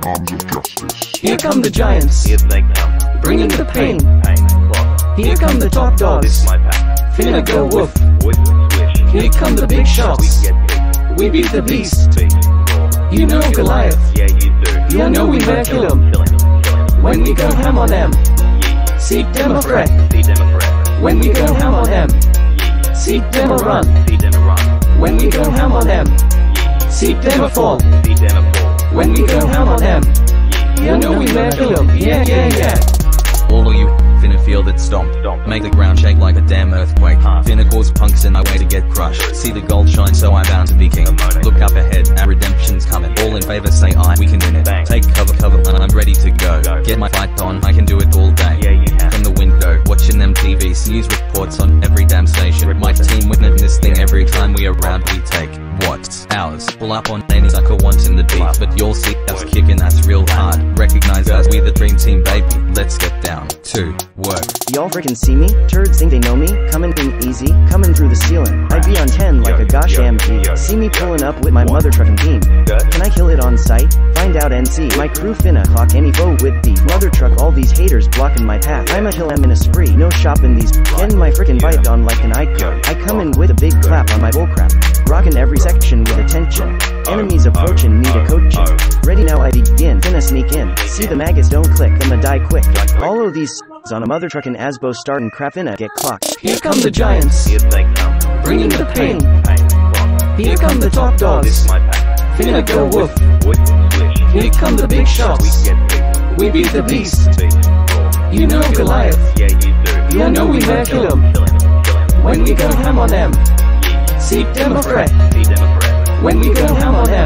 arms of justice. Here come the giants. Here they come. Bringing the pain. Pain. Here come the top dogs. This my pack. Finna go woof. Wood, swish. Here come the big We shots. get big. We beat the beast. Big. Raw. You know Goliath. Yeah, you do. You know we might kill 'em. Kill 'em. When we go ham on them. Yeah. Seek them a threat. See them a threat. When we go ham on them. Yeah. Seek them a run. See them a run. When we go ham on them. Yeah. Seek them a fall. See them a fall. When we go ham on them. Yeah. You know we might kill 'em. Yeah, yeah, yeah. All of you finna feel that stomp. Make the ground shake like a damn earthquake. Finna cause punks in our way to get crushed. See the gold shine, so I'm bound to be king. Look up ahead, our redemption's coming. All in favor say aye, we can win it. Take cover, and I'm ready to go. Get my fight on, I can do it all day. Yeah, you can. From the window, watching them TVs, news reports on every damn station. My team winning this thing every time we around, we take what's ours. Pull up on any sucker wanting the beef, but you'll see us kicking that's real hard. Recognize us, we the dream team, baby. Let's get down to work. Y'all frickin' see me? Turds think they know me? Coming in easy, coming through the ceiling. I be on 10 like a gosh MG. See me pulling up with my mother trucking team. Can I kill it on sight? Find out and see. My crew finna clock any foe with the mother truck. All these haters blocking my path. I'ma kill them in a spree. No shopping these. Getting my frickin' bike on like an icon. I come in with a big clap on my bullcrap. Rockin' every section with attention. Enemies approaching, need a coaching. Ready now I begin, finna sneak in. See the maggots don't click, I'ma die quick. Follow these on a mother truckin' Asbo startin' crap finna get clocked. Here come the giants. Here they come. Bringing the pain. Pain. Here come the top This dogs. my pack. Finna go woof. Wood, swish. Here come the big We shots. get big. We beat the beast. Big. Raw. You know Goliath. Yeah, you do. You know we might kill 'em. Kill 'em. When we go ham on them. Seek them a threat. See them a threat. When we go ham on them.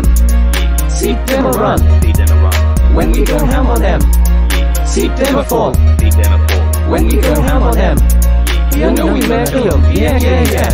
Seek them a run. See them a run. When we go ham on them. Seek them a fall. See them a fall. When we go ham on them. You know we might kill 'em. Yeah, yeah, yeah.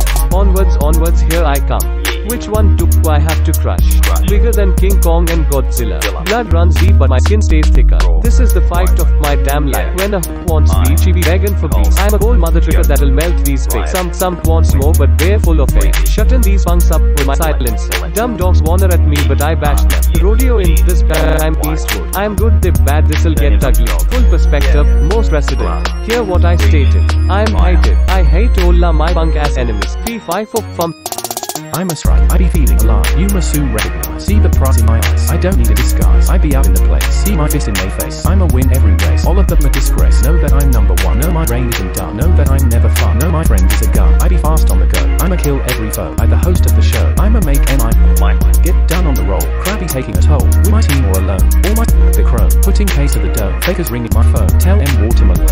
Onwards, here I come. Which one do I have to crush? Bigger than King Kong and Godzilla. Blood runs deep but my skin stays thicker. This is the fight of my damn life. When a wants beef, she be begging for beef. I'm a gold mother trucker that'll melt these pigs. Some wants more but they're full of it. Shutting these punks up with my silencer. Dumb dogs wander at me but I bash them. Rodeo in this I'm Eastwood. I'm good, they bad, this'll get ugly. Full perspective, most resident. Hear what I stated. I'm hated. I hate all my punk ass enemies. P5 for fun. I must right, I be feeling alive. You must soon recognize. See the prize in my eyes. I don't need a disguise. I be out in the place. See my fist in my face. I'ma win every race. All of them a disgrace. Know that I'm number one. Know my brain isn't done. Know that I'm never fun. Know my friend is a gun. I be fast on the go. I'ma kill every foe. I the host of the show. I'ma make MI get done on the roll. Crabby taking a toll. With my team or alone. All my the crow. Putting case of the dough. Fakers ringing my phone. Tell M Watermelon.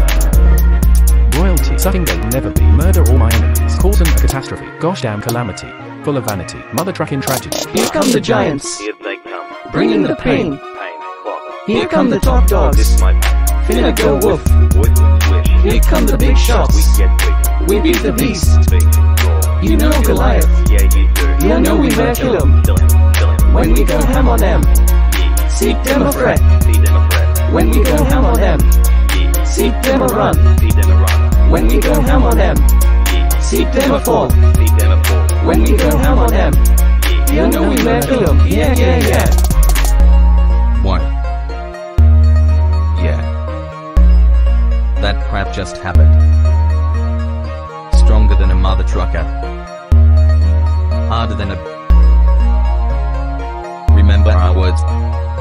Royalty, something they'll never be. Murder all my enemies. Causing a catastrophe. Gosh damn calamity. Full of vanity. Mother trucking tragedy. Here come the giants. Here they come. Bringing the pain. Pain. Clock. Here come the top dogs. This my pack. Finna go woof. Wood, swish. Here come the big We shots. get big. We beat the beast. Big. Raw. You know Goliath. Yeah, you do. You know we might kill 'em. Kill 'em. Kill 'em. When we go ham on them. Seek them a threat. See them a threat. When we go ham on them. Seek them a run. See them a run. When we go ham on them. Seek them a fall. See them a fall. When we go ham on them. You know we might kill 'em. Yeah, yeah, yeah. What? Yeah. That crap just happened. Stronger than a mother trucker. Harder than a... Remember our words.